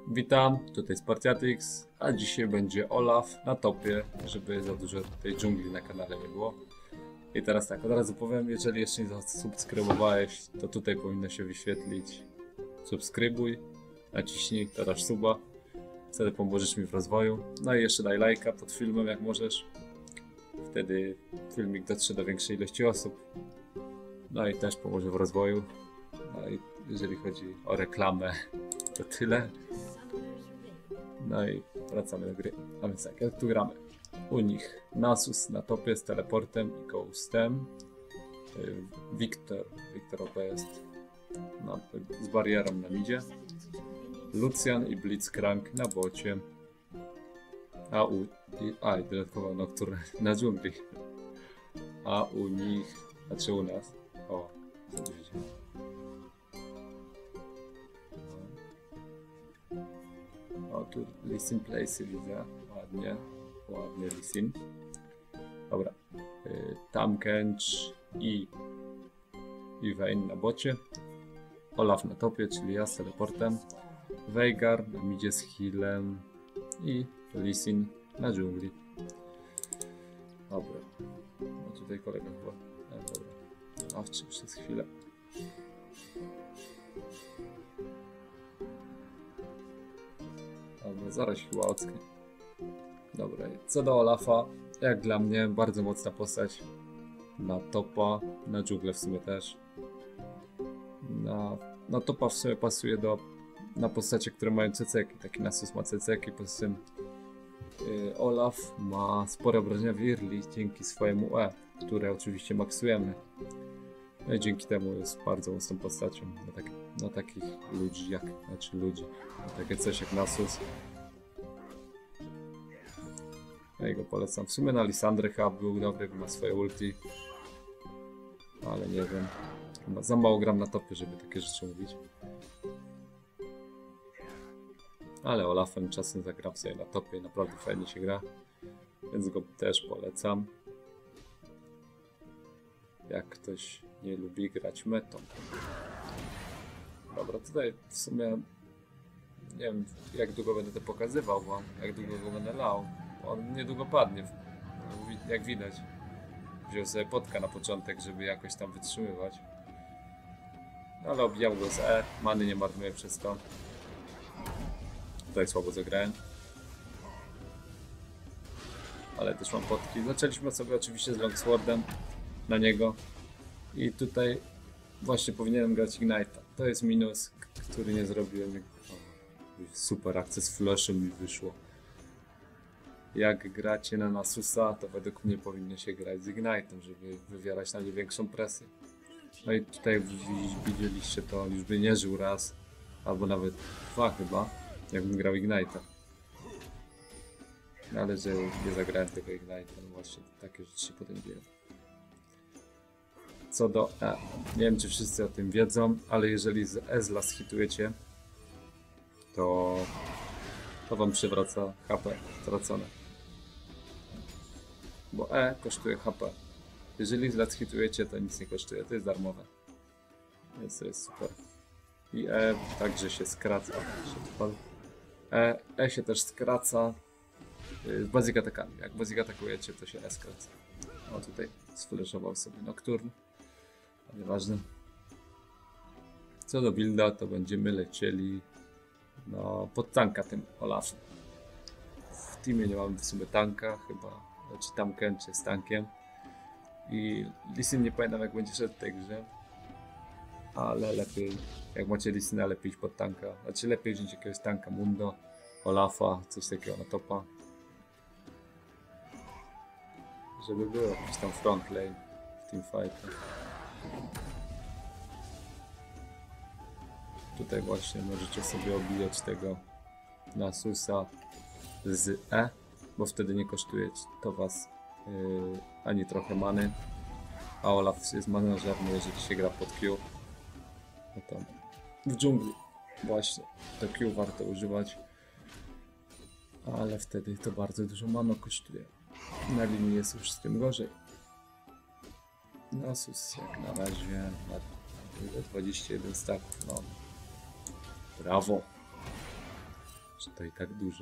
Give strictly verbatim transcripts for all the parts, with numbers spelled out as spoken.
Witam, tutaj Spartiatyx, a dzisiaj będzie Olaf na topie, żeby za dużo tej dżungli na kanale nie było. I teraz tak, od razu powiem, jeżeli jeszcze nie zasubskrybowałeś, to tutaj powinno się wyświetlić subskrybuj, naciśnij teraz suba, wtedy pomożesz mi w rozwoju. No i jeszcze daj lajka pod filmem jak możesz, wtedy filmik dotrze do większej ilości osób. No i też pomoże w rozwoju. No i jeżeli chodzi o reklamę, to tyle. No i wracamy do gry. A więc tak, jak tu gramy? U nich Nasus na topie z teleportem i Ghostem. Wiktor, Wiktor O P jest na, z barierą na midzie. Lucian i Blitzcrank na bocie. A u... I, a, i dodatkowo Nocturne na dżungli. A u nich... Znaczy u nas... O, co tu się dzieje? O, tu Lisin Place widzę. Ładnie. Ładnie Lisin. Dobra. Y, Tamkench i... i Vayne na bocie. Olaf na topie, czyli ja z teleportem. Veigar na midzie z healem. I Lisin na dżungli. Dobra. No tutaj kolega chyba. E, dobra. Awczy przez chwilę. Dobra, zaraz chyba ocknie. Dobra, co do Olafa, jak dla mnie bardzo mocna postać. Na topa, na dżunglę w sumie też. Na, na topa w sumie pasuje do na postacie, które mają ceceki. Taki Nasus ma ceceki, poza tym yy, Olaf ma spore obrażenia w early dzięki swojemu E, które oczywiście maksujemy. No i dzięki temu jest bardzo mocną postacią na, tak, na takich ludzi jak, znaczy ludzi, na takie coś jak Nasus. Ja go polecam. W sumie na Lisandrę chyba był dobry, bo ma swoje ulti. Ale nie wiem. Chyba za mało gram na topie, żeby takie rzeczy mówić. Ale Olafem czasem zagram sobie na topie i naprawdę fajnie się gra. Więc go też polecam. Jak ktoś nie lubi grać metą. Dobra, tutaj w sumie nie wiem jak długo będę to pokazywał wam, jak długo go będę lał. On niedługo padnie, jak widać. Wziął sobie potka na początek, żeby jakoś tam wytrzymywać. No, ale obijam go z E, many nie marnuję przez to. Tutaj słabo zagrałem. Ale też mam potki. Zaczęliśmy sobie oczywiście z Longswordem na niego. I tutaj właśnie powinienem grać Ignite'a. To jest minus, który nie zrobiłem. Super akcja z flashem mi wyszło. Jak gracie na Nasusa, to według mnie powinno się grać z Ignite'em, żeby wywierać na nie większą presję. No i tutaj widzieliście to, już by nie żył raz, albo nawet dwa chyba, jakbym grał Ignite'a. No ale że nie zagrałem tego Ignite'a, no właśnie takie rzeczy się potem dzieją. Co do E, nie wiem czy wszyscy o tym wiedzą, ale jeżeli z Ezla schitujecie, to, to wam przywraca H P stracone. Bo E kosztuje H P. Jeżeli źle schitujecie, to nic nie kosztuje, to jest darmowe. Więc to jest super. I E także się skraca. E, e się też skraca z basic atakami. Jak basic atakujecie, to się E skraca. O, tutaj sflashował sobie Nocturne. Nieważne. Co do builda, to będziemy lecieli no, pod tanka tym Olafem. W teamie nie mamy w sumie tanka, chyba. Znaczy Tamkench z tankiem. I Lisin nie pamiętam jak będzie szedł w tej grze. Ale lepiej, jak macie Lisina, lepiej iść pod tanka. Znaczy lepiej wziąć jakiegoś tanka Mundo, Olafa, coś takiego na topa. Żeby było jakiś tam front lane w teamfightie. Tutaj właśnie możecie sobie obijać tego Nasusa z E, bo wtedy nie kosztuje to was yy, ani trochę many. A Olaf jest manażerny, jeżeli się gra pod Q. No to w dżungli właśnie to Q warto używać. Ale wtedy to bardzo dużo mano kosztuje. Na linii jest już z tym gorzej. Nasus jak na razie ma dwadzieścia jeden staków. No. Brawo. Że to i tak dużo.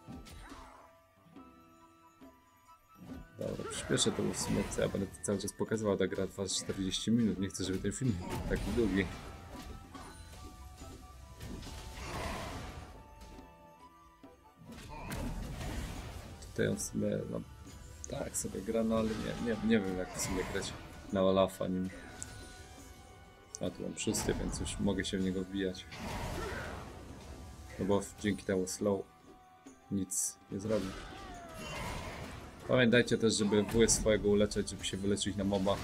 Dobra, przyspieszę to, bo w sumie co ja będę to cały czas pokazywał, ta gra trwa czterdzieści minut, nie chcę, żeby ten film był taki długi. Tutaj on w sumie, no tak sobie gra, no ale nie, nie, nie wiem jak w sumie grać na Olafa nim. A tu mam szósty, więc już mogę się w niego wbijać. No bo dzięki temu slow nic nie zrobi. Pamiętajcie też, żeby W swojego uleczyć, żeby się wyleczyć na mobach.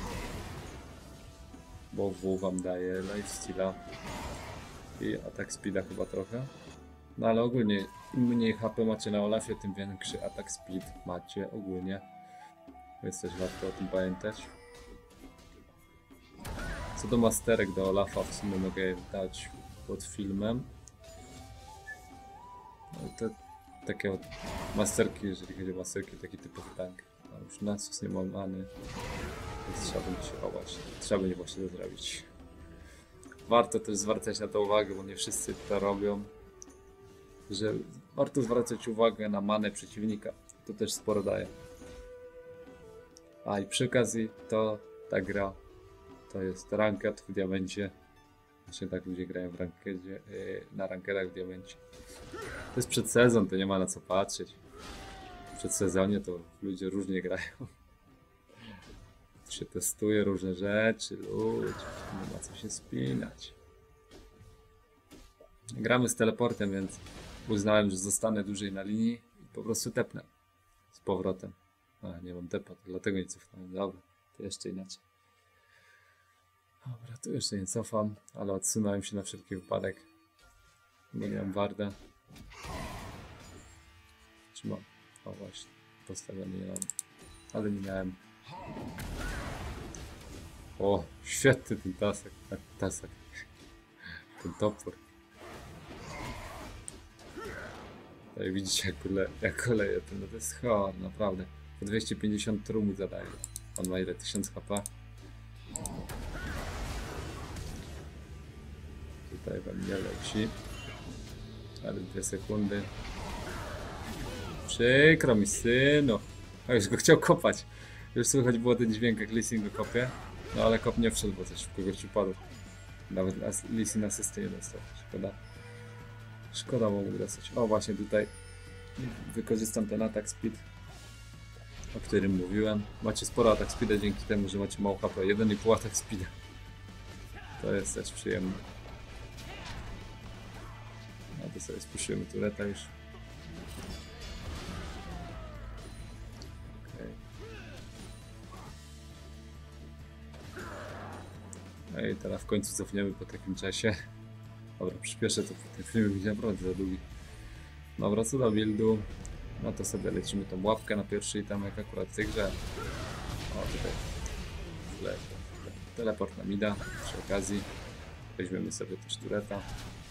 Bo W wam daje lifesteala i atak speeda chyba trochę. No ale ogólnie im mniej H P macie na Olafie, tym większy atak speed macie ogólnie. Więc też warto o tym pamiętać. Co do masterek do Olafa, w sumie mogę je dać pod filmem. No te takie masterki, jeżeli chodzi o masterki, taki typowy tank. A już Nasus nie mam many, więc trzeba będzie się chować. Trzeba będzie właśnie to zrobić. Warto też zwracać na to uwagę, bo nie wszyscy to robią. Że warto zwracać uwagę na manę przeciwnika. To też sporo daje. A i przy okazji to ta gra to jest ranked w diamencie. Właśnie tak ludzie grają w rankedzie, yy, na rankedach w diamencie. To jest przedsezon, to nie ma na co patrzeć. W przedsezonie to ludzie różnie grają. Się testuje różne rzeczy, ludzie, nie ma co się spinać. Gramy z teleportem, więc uznałem, że zostanę dłużej na linii i po prostu tepnę z powrotem. A, nie mam tepa, dlatego nie cofnąłem. Dobra, to jeszcze inaczej. Dobra, tu jeszcze nie cofam, ale odsunąłem się na wszelki wypadek. Bo nie mam warda. Czy mam? O właśnie, postawiony nie mam. Ale nie miałem. O, świetny ten tasek. Tasek. Ten topór. Tutaj widzicie jak, ule, jak oleje ten, no to jest chor, naprawdę. Po dwieście pięćdziesiąt trumu zadaje. On ma ile? tysiąc H P. Tutaj wam nie leci. Ale dwie sekundy. Przykro mi, synu. A już go chciał kopać. Już słychać było ten dźwięk, jak Lee Sin go kopie. No ale kop nie wszedł, bo coś szybko gościu padł. Nawet Lee Sin asysty nie dostał. Szkoda. Szkoda mu mógł dostać. O właśnie tutaj wykorzystam ten atak speed, o którym mówiłem. Macie sporo atak speeda dzięki temu, że macie mało H P. jeden i pół atak speeda. To jest też przyjemne. No to sobie spuszczymy tureta już. Okay. No i teraz w końcu cofniemy po takim czasie. Dobra, przyspieszę to, ten film będzie naprawdę za długi. Dobra, co do buildu, no to sobie lecimy tą łapkę na pierwszy item, jak akurat w tej grze. O, tutaj teleport na mida, przy okazji weźmiemy sobie też tureta.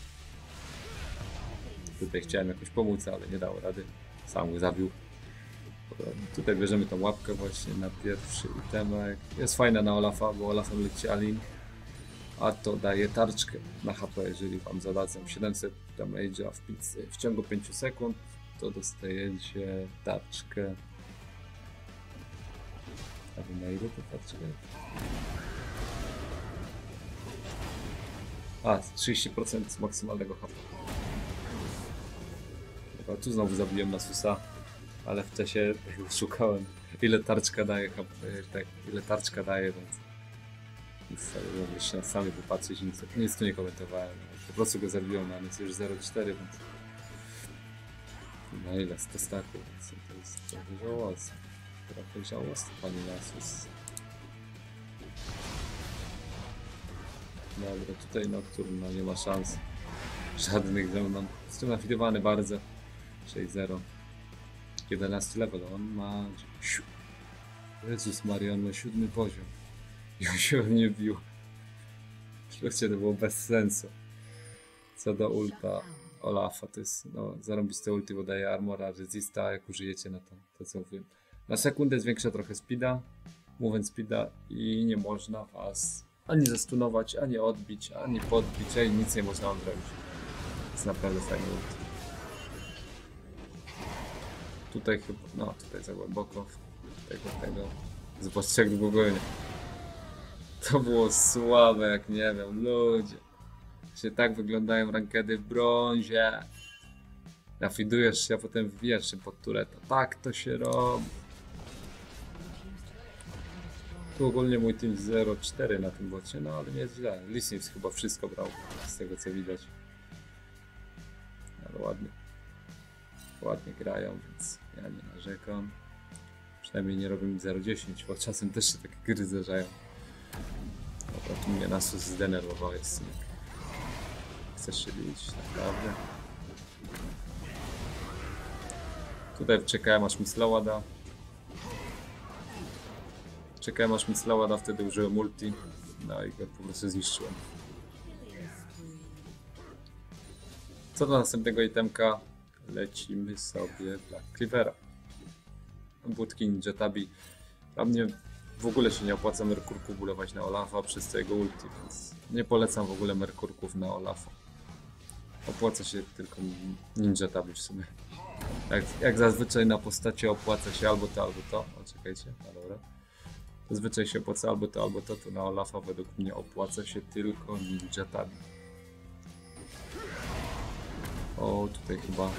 Tutaj chciałem jakoś pomóc, ale nie dało rady, sam go zabił. Dobra, tutaj bierzemy tą łapkę właśnie na pierwszy itemek. Jest fajna na Olafa, bo Olafem leci Alin. A to daje tarczkę na H P, jeżeli wam zadadzą siedemset damage'a w, w ciągu pięciu sekund, to dostajecie tarczkę. A wy na ile to tarczkę? A, trzydzieści procent z maksymalnego H P. Dobra, tu znowu zabiłem Nasusa, ale w czasie szukałem, ile tarczka daje H P, tak, ile tarczka daje, więc Nic, ale jeszcze na sami popatrzeć, nic, nic tu nie komentowałem. Po prostu go zabiłem, a nic już zero cztery, więc... Na ile? sto staków, więc to jest trochę żałosne. Trochę żałosne, panie Nasus. Dobra, tutaj Nocturne no, nie ma szans. Żadnych ze mną. Jestem nafidowany bardzo. sześć zero. jedenasty level, on ma... Jezus Maria, on ma siódmy poziom. I on się nie bił. Oczywiście to było bez sensu. Co do ulta Olafa, to jest no, zarąbiste ulti, bo daje armora, resista, jak użyjecie na to, to co mówię. Na sekundę zwiększa trochę speeda, movement speeda i nie można was ani zastunować, ani odbić, ani podbić, ani nic nie można wam zrobić. To jest naprawdę fajny ult. tutaj chyba, no tutaj za głęboko, tego, tego, zobaczcie jak długo, to było słabe, jak nie wiem, ludzie, się tak wyglądają rankedy w brązie, nafidujesz się, a potem wbijasz się pod tureta, tak to się robi. Tu ogólnie mój team zero cztery na tym bocie, no ale nie jest źle, Lisnix chyba wszystko brał, z tego co widać, ale ładnie. Ładnie grają, więc ja nie narzekam. Przynajmniej nie robią mi zero dziesięć, bo czasem też się takie gry zdarzają. Dobra, tu mnie Nasus zdenerwowałeś, synek. Chcesz się bić, naprawdę. Tutaj czekałem aż mi slowa da. Czekałem aż mi slowa da, wtedy użyłem multi. No i go po prostu zniszczyłem. Co do następnego itemka? Lecimy sobie Black Cleavera. Budki Ninja Tabi. Dla mnie w ogóle się nie opłaca Merkurku budować na Olafa przez tego ulti, więc nie polecam w ogóle Merkurków na Olafa. Opłaca się tylko Ninja Tabi w sumie. Jak, jak zazwyczaj na postacie opłaca się albo to, albo to. O, czekajcie, no dobra. Zazwyczaj się opłaca albo to, albo to, to na Olafa według mnie opłaca się tylko Ninja Tabi. O, tutaj chyba...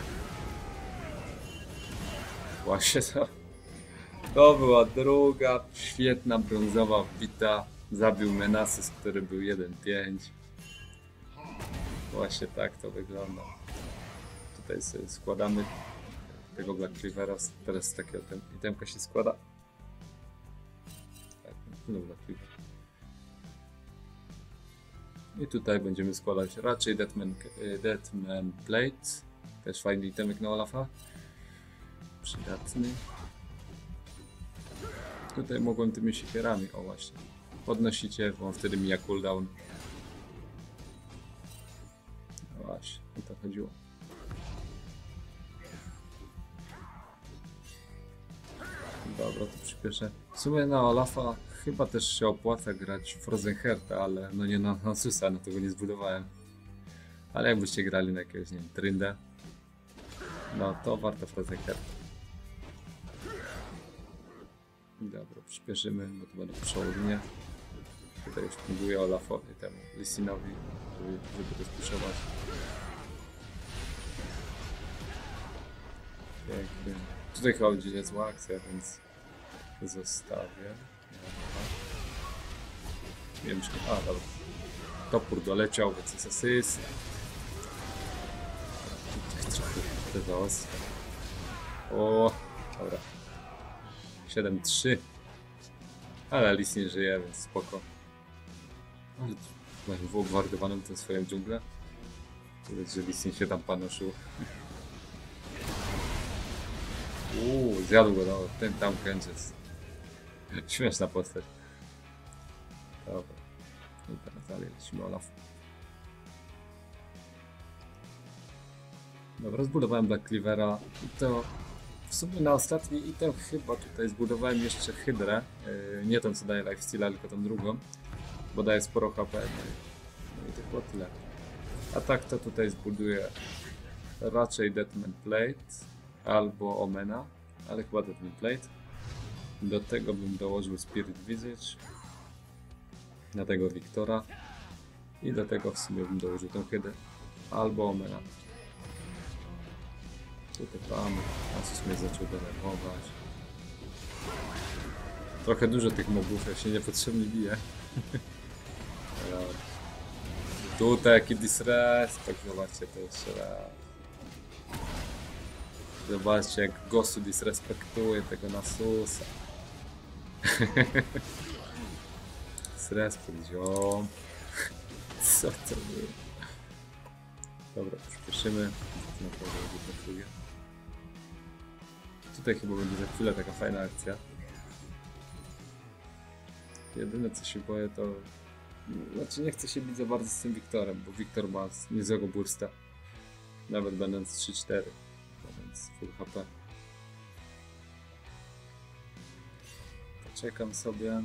Właśnie to. To była druga świetna brązowa wbita. Zabił Menasis, który był jeden pięć. Właśnie tak to wygląda. Tutaj sobie składamy tego Black Cleavera. Teraz takiego itemka się składa. Tak, no Black Cleaver. I tutaj będziemy składać raczej Deathman, Deathman Plate. Też fajny itemek na Olafa. Przydatny. Tutaj mogłem tymi siekierami, o właśnie. Podnosicie, bo wtedy mija cooldown. No właśnie, o to chodziło. Dobra, to przyspieszę. W sumie na Olafa chyba też się opłaca grać Frozen Heart, ale no nie na Nasusa, no tego nie zbudowałem. Ale jakbyście grali na jakiegoś, nie wiem, Tryndę, no to warto Frozen Heart. Dobra, przyspieszymy, bo to będą przełodnie. Tutaj już próbuję Olafowi, temu Lissinowi, żeby, żeby to spuszować. Pięknie. Tutaj chyba będzie zła akcja, więc zostawię. Nie wiem, czy... A, dobra. Topór doleciał, więc jest asyst. Tutaj trochę wydawało. O, dobra. siedem trzy. Ale Lis nie żyje, więc spoko. Ale mają wyobwardowaną tę swoją dżunglę. Widać, że Lis nie się tam panoszył. Uuu, zjadł go, no, ten tam Kędziec. Śmieszna postać. Dobra. I teraz dalej lecimy Olaf. Dobra, zbudowałem Black Cleavera i to w sumie na ostatni item chyba tutaj zbudowałem jeszcze Hydrę. Yy, nie tą co daje lifesteala, tylko tą drugą, bo daje sporo H P. No i to było tyle. A tak to tutaj zbuduję raczej Deathman Plate albo Omena, ale chyba Deathman Plate. Do tego bym dołożył Spirit Visage, na tego Wiktora i do tego w sumie bym dołożył tą Hydrę albo Omena. Tutaj tam, Nasus mnie zaczął denerwować. Trochę dużo tych mobów, ja się niepotrzebnie biję. Tutaj jaki disrespect, zobaczcie to jeszcze raz. Zobaczcie jak Gosu disrespektuje tego Nasusa. Disrespect, ziom. Co to było? Dobra, przyspieszymy. Tutaj chyba będzie za chwilę taka fajna akcja. Jedyne co się boję to... Znaczy nie chcę się bić za bardzo z tym Wiktorem, bo Wiktor ma niezłego bursta. Nawet będąc trzy cztery. Więc full H P. Poczekam sobie.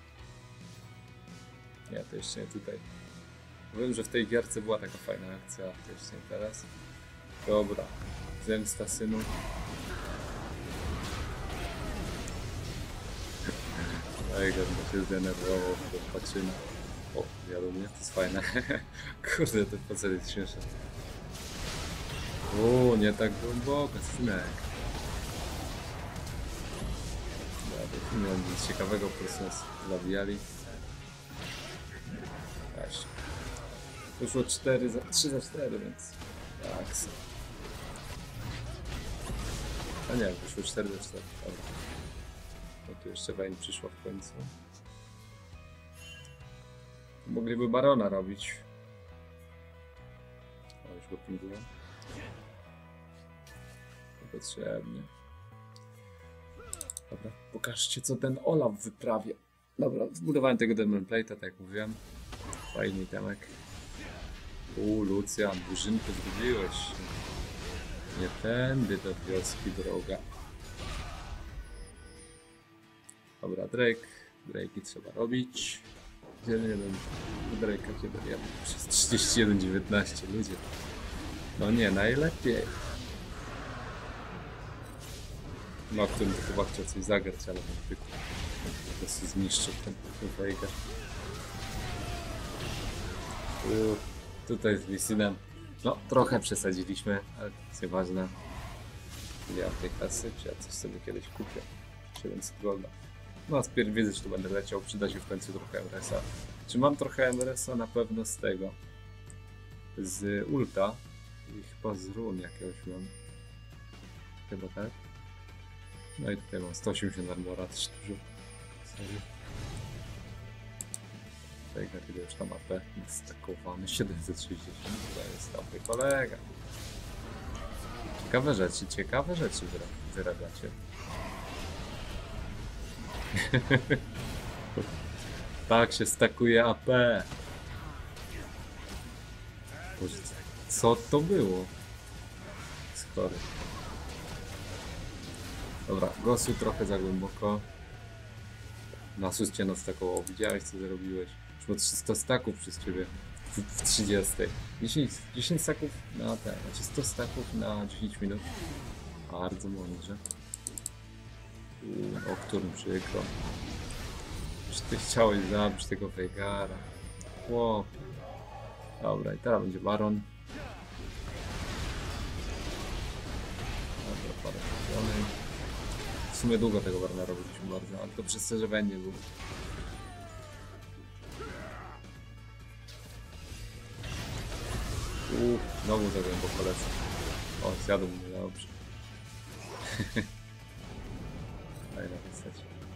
Nie, to jeszcze nie tutaj. Wiem, że w tej gierce była taka fajna akcja, to jeszcze nie teraz. Dobra. Zemsta synu. Tiger się zdenerwował, to patrzymy. O, wiadomo, to jest fajne. Kurde, ten facet jest śmieszny. O, nie tak głęboko, synek. Nie mam nic ciekawego, po prostu nas zabijali. Właśnie. Wyszło cztery za, trzy za cztery, więc tak. A nie, wyszło cztery za cztery. Dobra. No tu jeszcze Vayne przyszła w końcu. Mogliby Barona robić. O, już go pinguję. Niepotrzebnie. Dobra, pokażcie co ten Olaf wyprawia. Dobra, zbudowałem tego Demon Plate'a, tak jak mówiłem. Fajny temek. U, Lucian, burzynkę zgubiłeś. Nie tędy do wioski droga. Dobra, Drake. Drake'i trzeba robić. jeden jeden. Drake'a kiedy ja przez trzydzieści jeden dziewiętnaście ludzie. No nie, najlepiej. No, którym to chyba chciał coś zagrać, ale ten typ po prostu zniszczył ten Veigar. Tutaj z Lisinem. No, trochę przesadziliśmy, ale to jest nieważne. Nie mam tej kasy, czy ja coś sobie kiedyś kupię. siedemset golda. No, a pierw wiedzę, że tu będę leciał, przyda się w końcu trochę M R S a. Czy mam trochę M R S a? Na pewno z tego. Z ulta. I chyba z run jakiegoś mam. Chyba tak. No i tutaj mam sto osiemdziesiąt armora, też dużo. Serio. Veigar już tam A P stakowany, siedemset sześćdziesiąt, to jest dobry kolega. Ciekawe rzeczy, ciekawe rzeczy wyrabiacie. Tak się stakuje A P. Boże, co to było? Skory. Dobra, Gosu trochę za głęboko. Na suście nas takowo. Widziałeś co zrobiłeś? Już było trzysta staków przez ciebie w, w trzydziestej. dziesięć, dziesięć staków na ten, znaczy sto staków na dziesięć minut. Bardzo mądrze. O którym przykro. Czy ty chciałeś zabić tego Veigara? Chłop. Dobra, i teraz będzie Baron. Dobra, parę milionów. W sumie długo tego Barona robiliśmy bardzo, ale to przez to, że będzie był. Uuu, znowu za głęboko lecę. O, zjadł mnie, dobrze. Fajna postać.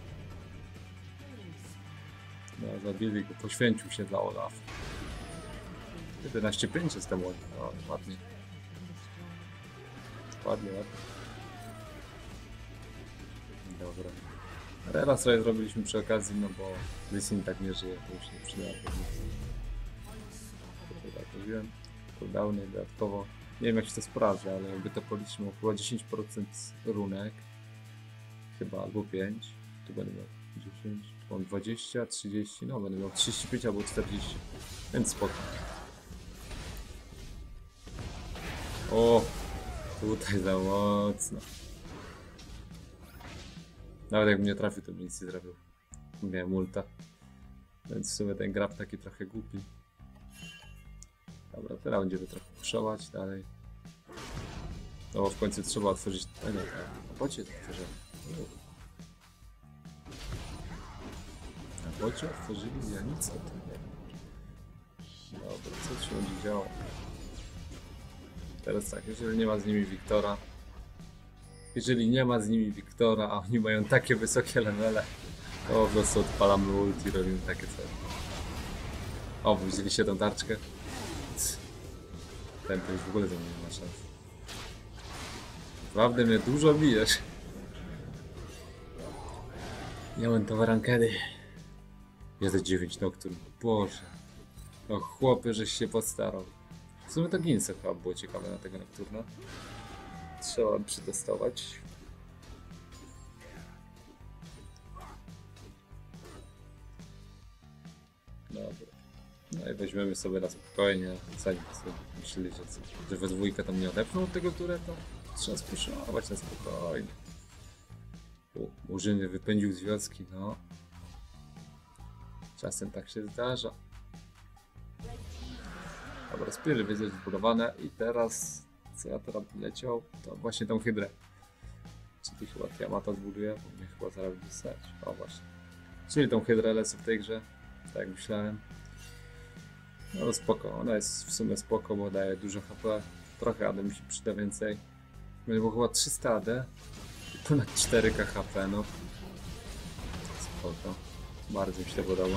No, zabili go, poświęcił się dla Olaf. jedenaście pięć jestem ładnie, no, ładnie. Ładnie, ładnie. Dobra. Rela sobie zrobiliśmy przy okazji, no bo Lisin tak nie żyje, to już nie przyda. To tak mówiłem. Cooldowny dodatkowo. Nie wiem jak się to sprawdza, ale jakby to policzymy około dziesięć procent runek. Chyba albo pięć. Tu będę miał dziesięć, tu mam dwadzieścia, trzydzieści, no będę miał trzydzieści pięć albo czterdzieści. Więc spoko. O! Tutaj za mocno. Nawet jakbym nie trafił, to bym nic nie zrobił. Miałem ulta. Więc w sumie ten grab taki trochę głupi. Dobra, teraz będziemy trochę puszować dalej. No bo w końcu trzeba otworzyć... A nie, na bocie to otworzyłem. Na bocie otworzyli? Ja nic o tym nie wiem. Dobra, co się będzie działo? Teraz tak, jeżeli nie ma z nimi Wiktora, jeżeli nie ma z nimi Wiktora, a oni mają takie wysokie levele, to po prostu odpalamy ult i robimy takie coś. O, widzieliście tą tarczkę? Ten to już w ogóle ze mnie nie ma szans. Naprawdę mnie dużo bijesz. Miałem to warankedy. Jest dziewięć Nocturne. Boże. No chłopie, żeś się postarał. W sumie to Ginso chyba było ciekawe na tego Nocturna. Trzeba przetestować. Dobra. No i weźmiemy sobie na spokojnie. Zanim sobie myśleli, że, że we dwójkę tam nie odepną od tego tureta, trzeba spuszować na spokojnie. Murzyny wypędził z wioski, no. Czasem tak się zdarza. Dobra, Spirit widzę zbudowane i teraz, co ja teraz leciał, to właśnie tą hydrę. Czyli chyba Tiamata zbuduję, bo mnie chyba zaraz będzie stać. O właśnie. Czyli tą hydrę lecę w tej grze, tak jak myślałem. No spoko, ona jest w sumie spoko, bo daje dużo H P. Trochę A D mi się przyda więcej. Będzie było chyba trzysta A D i ponad cztery K H P, no. Spoko. Bardzo mi się to podoba.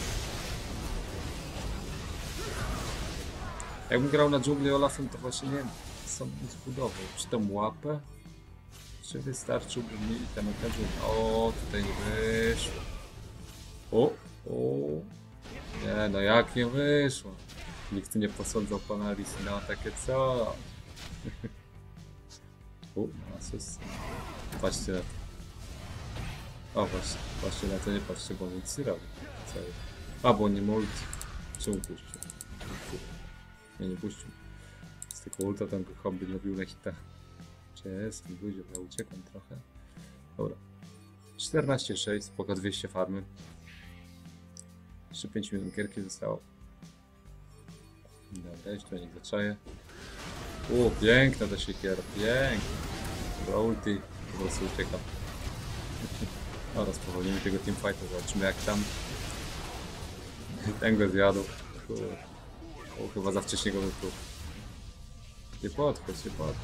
Jakbym grał na dżungli Olafem, to właśnie nie wiem, co bym zbudował. Czy tą łapę? Czy wystarczyłby mi ten okazję? O, tutaj nie wyszło. O, o. Nie, no jak nie wyszło? Nikt nie posądzał pana Lisina na takie co? U, asyst. Patrzcie na to. O, właśnie, patrzcie na to, nie patrzcie, bo on nic nie robi. A, bo nie multi. Czemu puścił? Nie, nie puścił. Z tego ulta tam go hobby robił na hita. Czy jest? Ludzie, ja uciekam trochę. Dobra. czternaście sześć, spoko, dwieście farmy. Jeszcze pięć minut gierki zostało. Dobra, jeszcze niech zaczaję. O, piękna ta siekiera, piękna. Dobra, ulti, po prostu uciekam. Oraz powolimy tego teamfighta, zobaczymy jak tam. Ten go zjadł. O, chyba za wcześnie go wypluł. Nie podchodź, nie podchodź.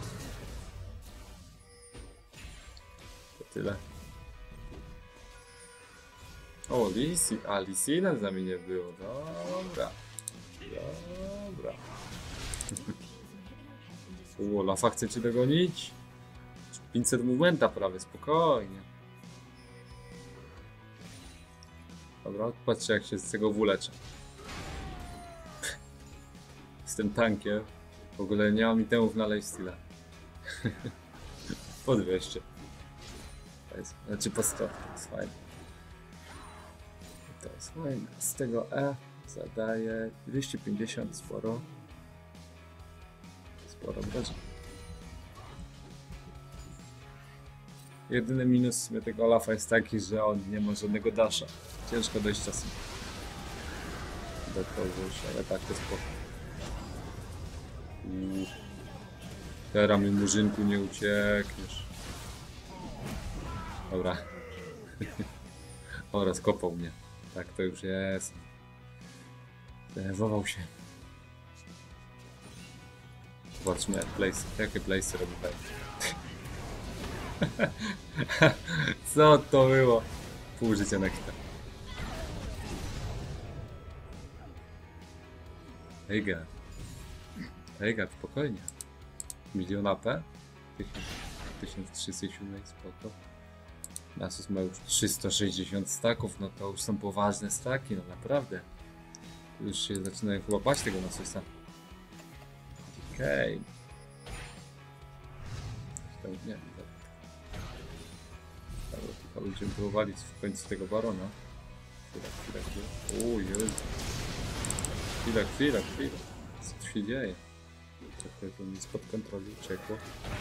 To tyle. O, Lisi, a Lisina z nami nie było, dobra. Dobra. O, Olafa chcecie dogonić? pięćset momenta prawie, spokojnie. Dobra, patrzcie jak się z tego wuleczę. Jestem tankiem. W ogóle nie mam itemów na lifesteala. Po dwieście. To jest, znaczy po sto, to jest fajne. To jest fajne. Z tego E zadaje dwieście pięćdziesiąt, sporo. Sporo będzie. Jedyny minus tego Olafa jest taki, że on nie ma żadnego dasha. Ciężko dojść czasem do kogoś, ale tak to spoko. Uuu. Teraz mi murzynku nie uciekniesz. Dobra. Oraz kopał mnie. Tak to już jest. Denerwował się. Zobaczmy place. Jakie place robi tutaj. Co to było? Pół życia na kita. Hejga. Hejga, spokojnie. Milion A P? tysiąc trzysta siedem, spoko. Nasus ma już trzysta sześćdziesiąt staków, no to już są poważne staki, no naprawdę. Już się zaczynają chyba bać tego Nasusa. Okej. Okay. Nie, dobra. Dobra, chyba będziemy próbowali w końcu tego barona. Chwila, chwila, chwila. O Jezu. Chwila, chwila, chwila. Co tu się dzieje? Trochę to mi spod kontroli uciekło.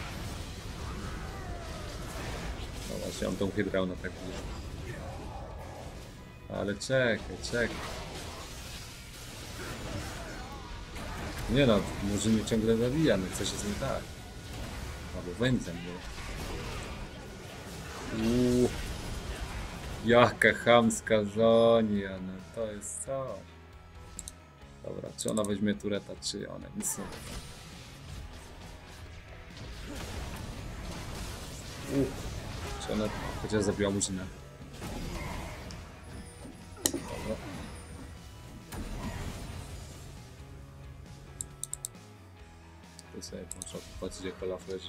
No właśnie, mam tą hydraunę tak bliżej. Ale czekaj, czekaj. Nie no, może mnie ciągle zabija, no coś jest nie tak. Albo wędzem, nie? Uuu. Jaka chamska zonia, no to jest co? Dobra, czy ona weźmie tureta, czy ona nic nie weźmie. Uuu. Czy ona chociaż zabiła murzynę. Dobra. To sobie muszę popatrzeć jak Olaf leży.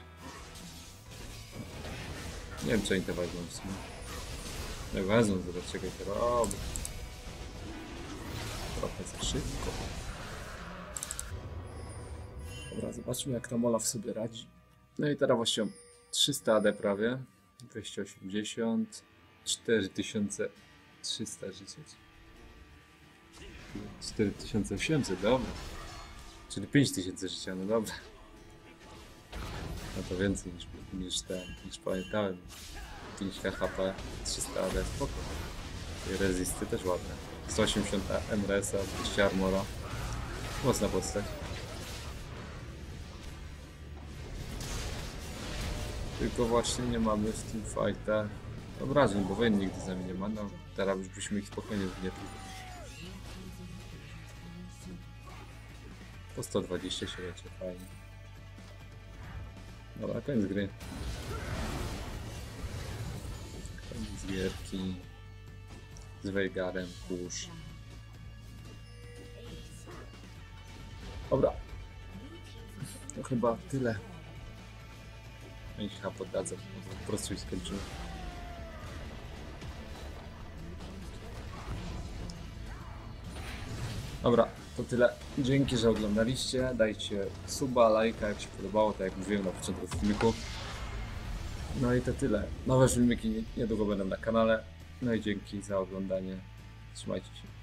Nie wiem czy oni to wezmą w sumie. Nie wezmą, zobaczcie jak to robię. Trochę za szybko. Dobra, zobaczmy jak tam Olaf sobie radzi. No i teraz właśnie trzysta A D prawie. dwieście osiemdziesiąt. cztery tysiące trzysta życia. cztery tysiące osiemset, dobra. Czyli pięć tysięcy życia, no dobra. No to więcej niż, niż ten, niż pamiętałem. pięć K H P, trzysta A D, spoko. I rezisty też ładne. sto osiemdziesiąt N R S-a, dwieście armora. Mocna postać. Tylko właśnie nie mamy w tym fightach obrażeń, bo Vayne nigdy z nami nie ma. No teraz już byśmy ich spokojnie zgnietli. Po sto dwadzieścia się lecie, fajnie. Dobra, koniec gry. Koniec gierki. Z Veigarem, push. Dobra. To chyba tyle. No i chyba poddadzę, po prostu i skończymy. Dobra, to tyle. Dzięki, że oglądaliście. Dajcie suba, lajka, jak się podobało, tak jak mówiłem na początku filmiku. No i to tyle. Nowe filmiki niedługo będą na kanale. No i dzięki za oglądanie. Trzymajcie się.